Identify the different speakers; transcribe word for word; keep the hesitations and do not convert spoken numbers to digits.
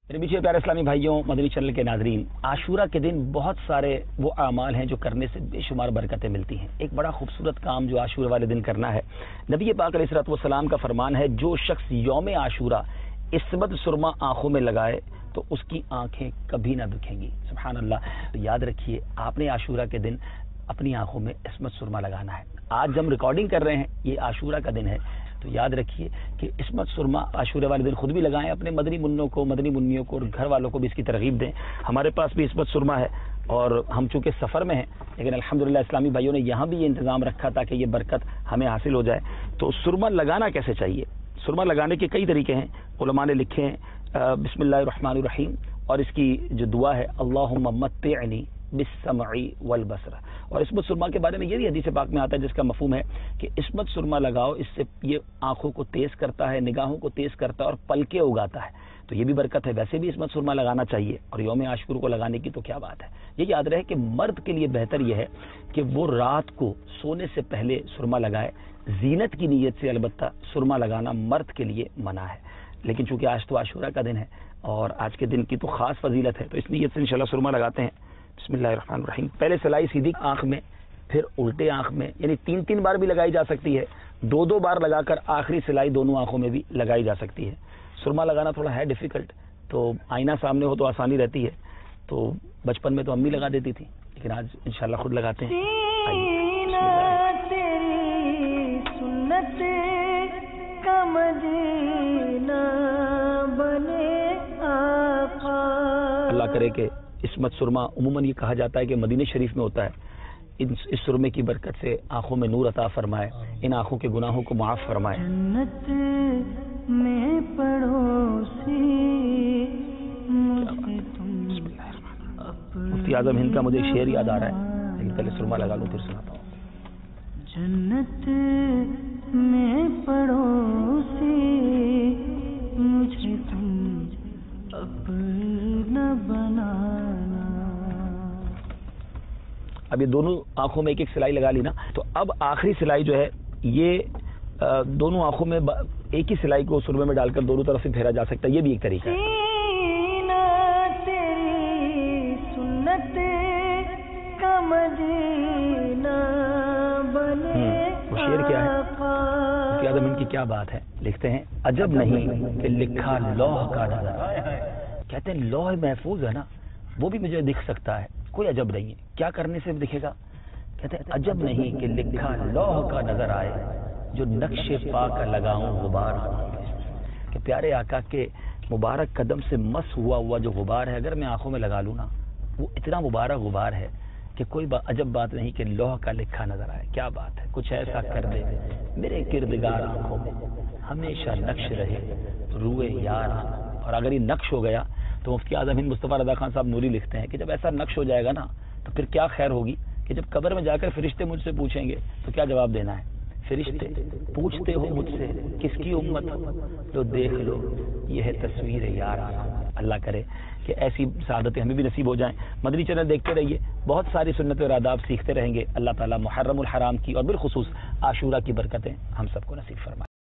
Speaker 1: मेरे पीछे प्यारे इस्लामी भाइयों, मदनी चैनल के नाजरीन, आशूरा के दिन बहुत सारे वो अमाल हैं जो करने से बेशुमार बरकतें मिलती हैं। एक बड़ा खूबसूरत काम जो आशूरा वाले दिन करना है, नबी पाक अलैहिस्सलातु वस्सलाम का फरमान है, जो शख्स यौम आशूरा इस्मत सुरमा आंखों में लगाए तो उसकी आंखें कभी ना दुखेंगी। सुभान अल्लाह। तो याद रखिए, आपने आशूरा के दिन अपनी आंखों में इस्मत सुरमा लगाना है। आज हम रिकॉर्डिंग कर रहे हैं, ये आशूरा का दिन है, तो याद रखिए कि इस्मत सुरमा आशूरा वाले दिन खुद भी लगाएं, अपने मदनी मुन्नों को, मदनी मुन्नियों को और घर वालों को भी इसकी तरगीब दें। हमारे पास भी इस्मत सुरमा है और हम चूंकि सफ़र में हैं, लेकिन अल्हम्दुलिल्लाह इस्लामी भाइयों ने यहाँ भी ये इंतज़ाम रखा था कि ये बरकत हमें हासिल हो जाए। तो सुरमा लगाना कैसे चाहिए? सुरमा लगाने के कई तरीके हैं, उलमा ने लिखे हैं। बिस्मिल्लाहिर रहमानिर रहीम, और इसकी जो दुआ है, अल्लाहुम्मा मत्तिअनी बिस्समई वल बसर। और इस्मत सुरमा के बारे में ये भी हदीस पाक में आता है जिसका मफहूम है कि इस्मत सुरमा लगाओ, इससे ये आंखों को तेज करता है, निगाहों को तेज करता है और पलके उगाता है। तो ये भी बरकत है। वैसे भी इस्मत सुरमा लगाना चाहिए और यौम आशूरा को लगाने की तो क्या बात है। ये याद रहे कि मर्द के लिए बेहतर यह है कि वो रात को सोने से पहले सुरमा लगाए। जीनत की नीयत से अलबत्ता सुरमा लगाना मर्द के लिए मना है, लेकिन चूंकि आज तो आशूरा का दिन है और आज के दिन की तो खास फजीलत है, तो इस नीयत से इंशाल्लाह सुरमा लगाते हैं। बिस्मिल्लाहिर्रहमानिर्रहीम। पहले सिलाई सीधी आंख में, फिर उल्टे आंख में, यानी तीन तीन बार भी लगाई जा सकती है। दो दो बार लगाकर आखिरी सिलाई दोनों आंखों में भी लगाई जा सकती है। सुरमा लगाना थोड़ा है डिफिकल्ट, तो आईना सामने हो तो आसानी रहती है। तो बचपन में तो अम्मी लगा देती थी, लेकिन आज इंशाल्लाह खुद लगाते हैं। अल्लाह करे कि इस्मत सुरमा, उम्मन ये कहा जाता है कि मदीने शरीफ में होता है, इन इस सुरमे की बरकत से आंखों में नूर अता फरमाए, इन आंखों के गुनाहों को माफ फरमाए। जन्नत में पड़ोसी मुफ्ती आजम हिंद का मुझे शेर याद आ रहा है, लेकिन पहले सुरमा लगा लूं फिर सुनाता हूँ। जन्नत में पड़ोसी मुझे तुम अपना बनाना। अब ये दोनों आंखों में एक एक सिलाई लगा ली ना, तो अब आखिरी सिलाई जो है ये आ, दोनों आंखों में एक ही सिलाई को सुरमे में डालकर दोनों तरफ से फेरा जा सकता है। ये भी एक तरीका है। तेरी सुन्नत का मदीना बने। वो शेर क्या है? मुफ्ती आजम इनकी क्या बात है, लिखते हैं, अजब नहीं कि लिखा लौह का नजर। कहते हैं लौह महफूज है ना, वो भी मुझे दिख सकता है, कोई अजब नहीं है। क्या करने से दिखेगा? कहते हैं अजब नहीं कि लिखा लौह का नजर आए, जो नक्शे पा का लगाऊं गुबार। कि प्यारे आका के मुबारक कदम से मस हुआ हुआ जो गुबार है, अगर मैं आंखों में लगा लूँ ना, वो इतना मुबारक गुबार है कि कोई बा, अजब बात नहीं कि लौह का लिखा नजर आए। क्या बात है। कुछ ऐसा कर दे मेरे किरदगार आंखों में, हमेशा नक्श रहे रूए यार। और अगर ये नक्श हो गया तो मुफ्ती आजम हिंद मुस्तफा रज़ा खान साहब नूरी लिखते हैं कि जब ऐसा नक्श हो जाएगा ना, तो फिर क्या खैर होगी कि जब कब्र में जाकर फरिश्ते मुझसे पूछेंगे तो क्या जवाब देना है? फरिश्ते पूछते हो मुझसे किसकी उम्मत हो, तो देख लो ये है तस्वीर यार। अल्लाह करे कि ऐसी सआदतें हमें भी नसीब हो जाएं। मदनी चैनल देखते रहिए, बहुत सारी सुन्नत और आदाब सीखते रहेंगे। अल्लाह ताला मुहर्रमुल हराम की और बिलखुसूस आशूरा की बरकतें हम सबको नसीब फरमाए।